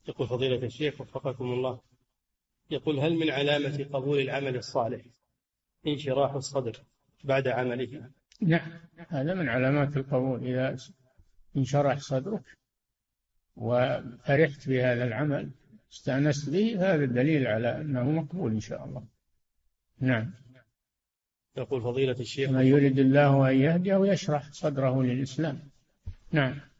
يقول فضيلة الشيخ وفقكم الله، يقول هل من علامة قبول العمل الصالح انشراح الصدر بعد عمله؟ نعم، هذا من علامات القبول، إذا انشرح صدرك وفرحت بهذا العمل استأنست به، هذا الدليل على أنه مقبول إن شاء الله. نعم. يقول فضيلة الشيخ من يريد الله أن يهديه يشرح صدره للإسلام. نعم.